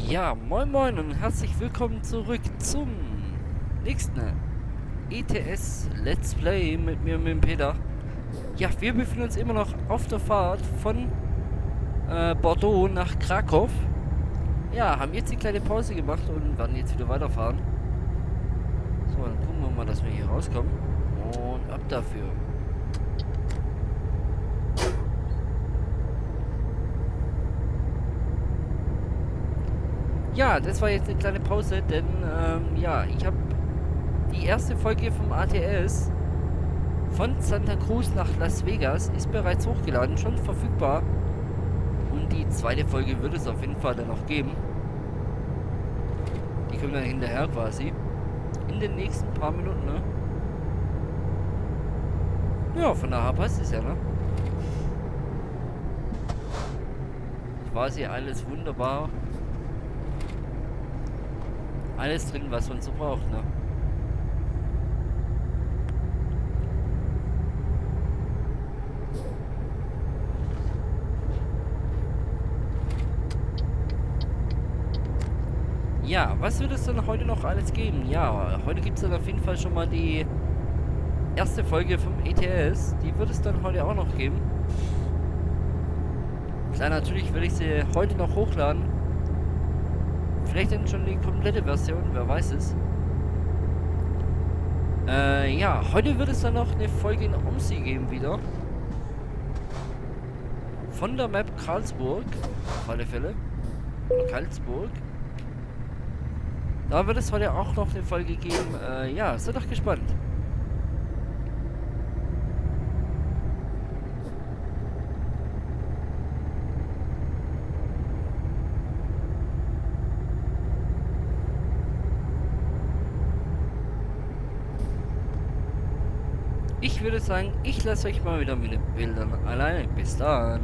Ja, moin moin und herzlich willkommen zurück zum nächsten ETS Let's Play mit mir, mit dem Peter. Ja, wir befinden uns immer noch auf der Fahrt von Bordeaux nach Krakow. Ja, haben jetzt die kleine Pause gemacht und werden jetzt wieder weiterfahren. So, dann gucken wir mal, dass wir hier rauskommen. Und ab dafür. Ja, das war jetzt eine kleine Pause, denn ja, ich habe die erste Folge vom ATS von Santa Cruz nach Las Vegas ist bereits hochgeladen, schon verfügbar. Und die zweite Folge wird es auf jeden Fall dann noch geben. Die kommen dann hinterher quasi. In den nächsten paar Minuten, ne? Ja, von daher passt es ja, ne? Quasi alles wunderbar. Alles drin, was man so braucht, ne? Ja, was wird es denn heute noch alles geben? Ja, heute gibt es dann auf jeden Fall schon mal die erste Folge vom ETS. Die wird es dann heute auch noch geben. Klar, natürlich werde ich sie heute noch hochladen. Vielleicht dann schon die komplette Version, wer weiß es. Ja, heute wird es dann noch eine Folge in OMSI geben wieder. Von der Map Karlsburg, auf alle Fälle. Oder Karlsburg. Da wird es heute auch noch eine Folge geben. Ja, seid doch gespannt. Ich würde sagen, ich lasse euch mal wieder mit den Bildern alleine. Bis dann.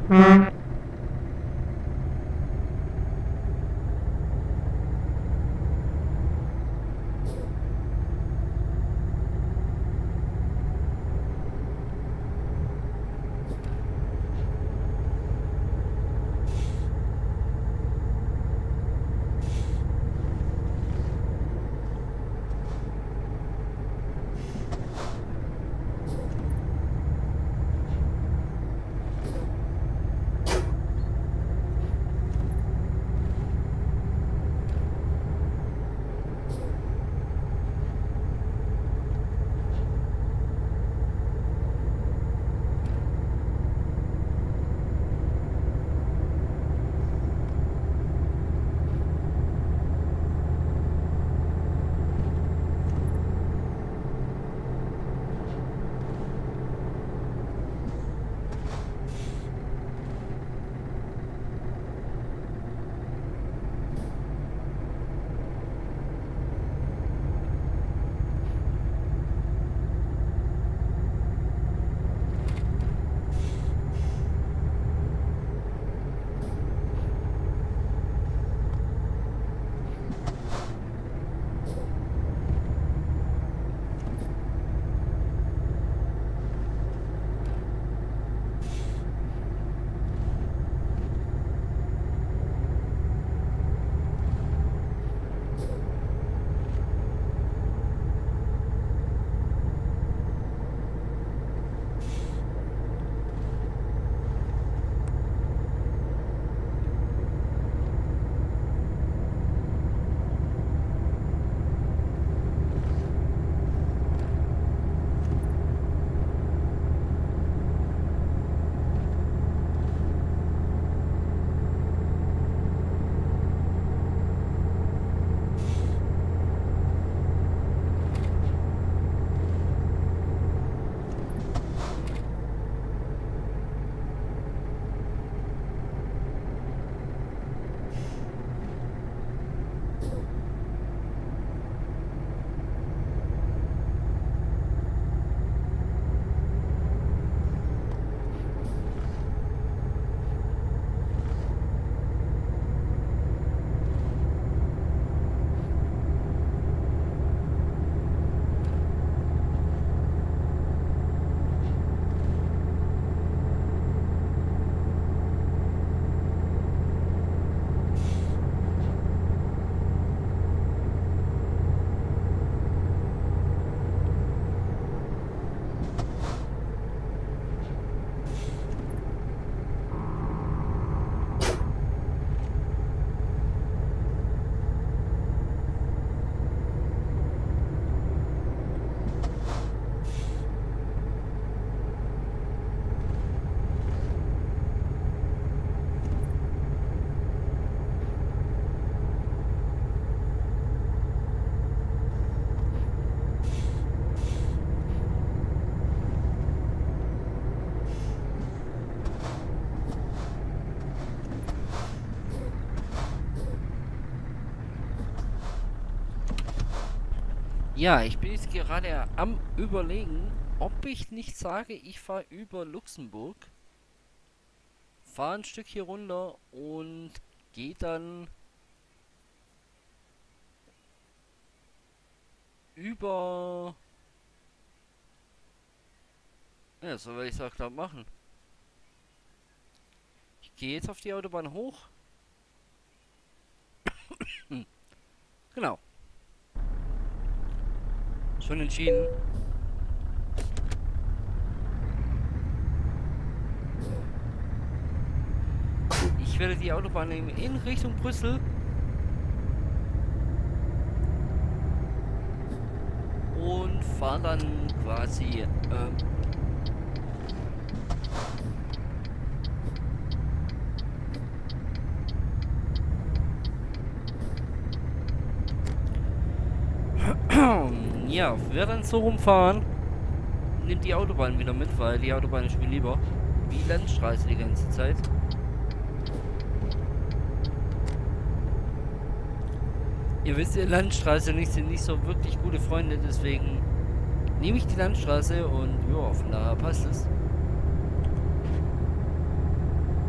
Ja, ich bin jetzt gerade am Überlegen, ob ich nicht sage, ich fahre über Luxemburg, fahre ein Stück hier runter und gehe dann über... Ja, so werde ich es auch glaube machen. Ich gehe jetzt auf die Autobahn hoch. Genau. Schon entschieden. Ich werde die Autobahn nehmen in Richtung Brüssel. Und fahre dann quasi ja, wir dann so rumfahren. Nimmt die Autobahn wieder mit, weil die Autobahn ist mir lieber. Wie Landstraße die ganze Zeit. Ihr wisst ja, Landstraße und ich sind nicht so wirklich gute Freunde, deswegen nehme ich die Landstraße und ja, von daher passt es.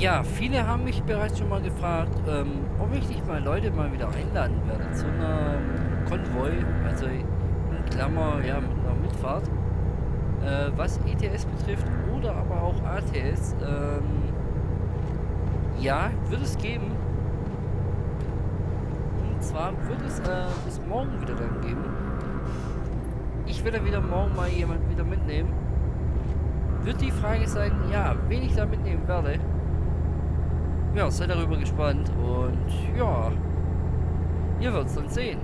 Ja, viele haben mich bereits schon mal gefragt, ob ich nicht mal Leute mal wieder einladen werde zu einem Konvoi, also in Klammer, ja, mit einer Mitfahrt, was ETS betrifft oder aber auch ATS. Ja, wird es geben. Und zwar wird es bis morgen wieder dann geben. Ich werde wieder morgen mal jemand wieder mitnehmen. Wird die Frage sein, ja, wen ich da mitnehmen werde. Ja, seid darüber gespannt und ja, ihr werdet es dann sehen.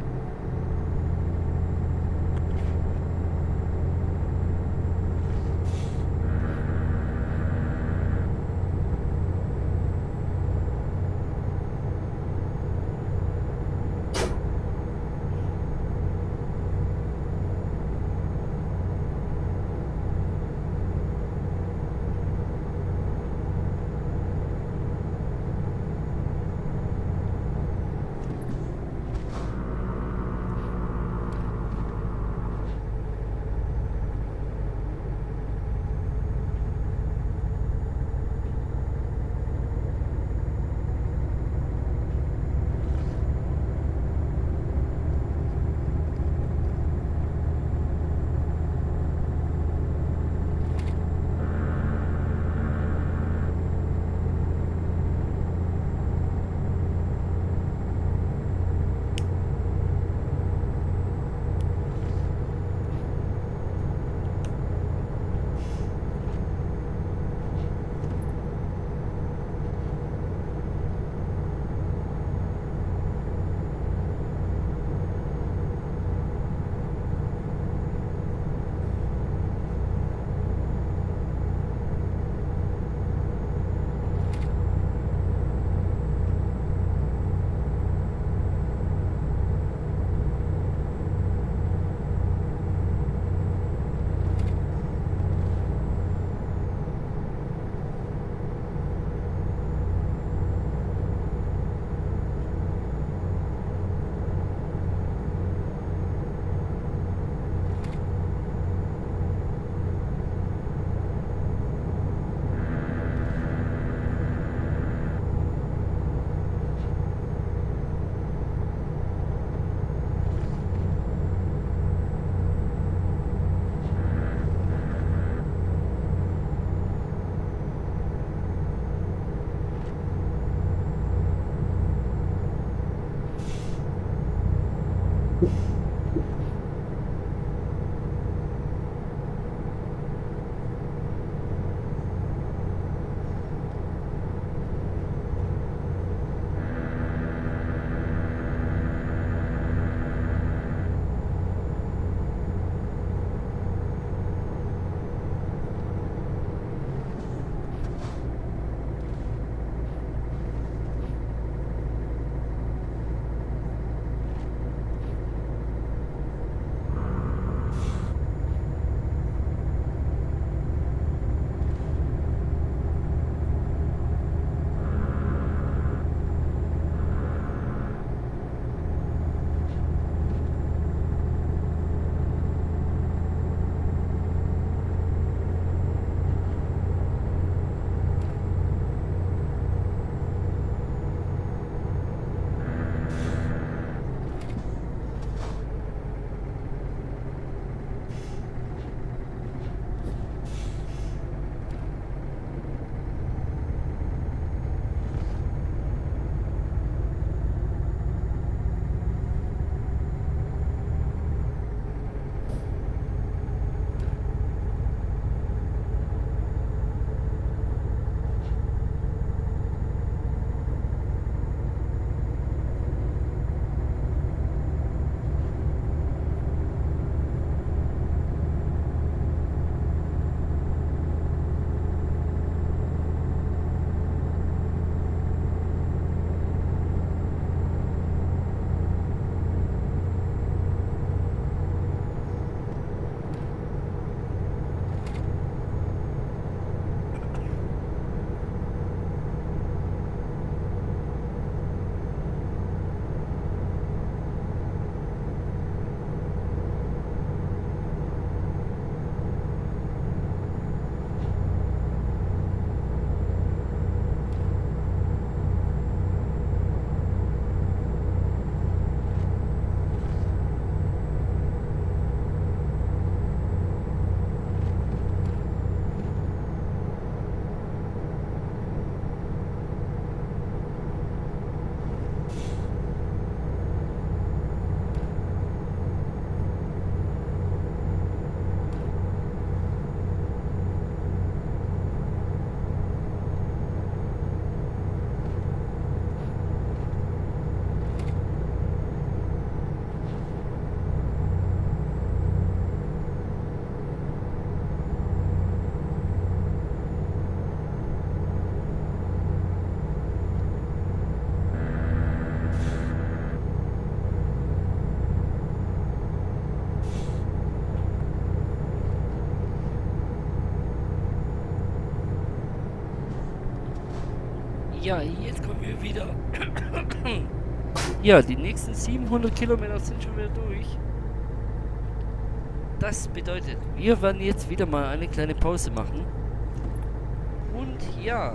Ja, jetzt kommen wir wieder. Ja, die nächsten 700 Kilometer sind schon wieder durch. Das bedeutet, wir werden jetzt wieder mal eine kleine Pause machen. Und ja.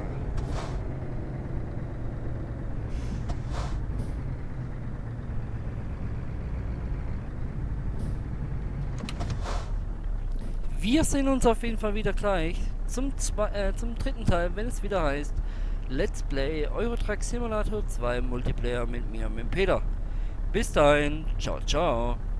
Wir sehen uns auf jeden Fall wieder gleich zum dritten Teil, wenn es wieder heißt Let's Play Euro Truck Simulator 2 Multiplayer mit mir, mit Peter. Bis dahin, ciao, ciao.